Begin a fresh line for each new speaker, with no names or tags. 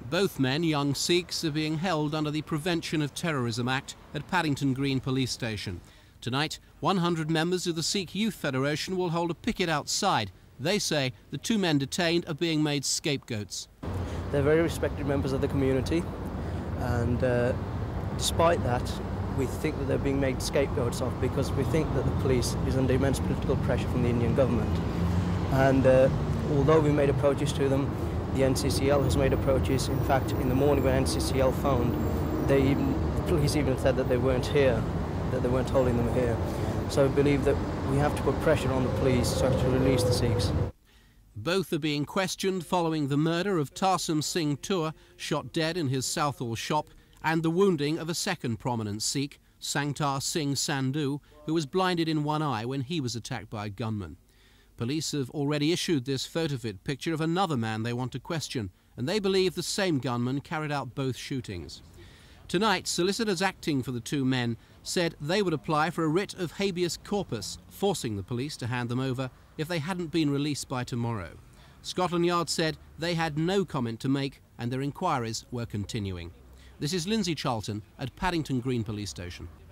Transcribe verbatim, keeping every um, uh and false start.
Both men, young Sikhs, are being held under the Prevention of Terrorism Act at Paddington Green Police Station. Tonight, one hundred members of the Sikh Youth Federation will hold a picket outside. They say the two men detained are being made scapegoats.
They're very respected members of the community, and uh, despite that, we think that they're being made scapegoats of because we think that the police is under immense political pressure from the Indian government. And uh, although we made approaches to them, the N C C L has made approaches. In fact, in the morning when N C C L phoned, they even, the police even said that they weren't here, that they weren't holding them here. So we believe that we have to put pressure on the police so to release the Sikhs.
Both are being questioned following the murder of Tarsum Singh Tour, shot dead in his Southall shop, and the wounding of a second prominent Sikh, Sangtar Singh Sandhu, who was blinded in one eye when he was attacked by a gunman. Police have already issued this photo-vid picture of another man they want to question, and they believe the same gunman carried out both shootings. Tonight, solicitors acting for the two men said they would apply for a writ of habeas corpus, forcing the police to hand them over if they hadn't been released by tomorrow. Scotland Yard said they had no comment to make and their inquiries were continuing. This is Lindsay Charlton at Paddington Green Police Station.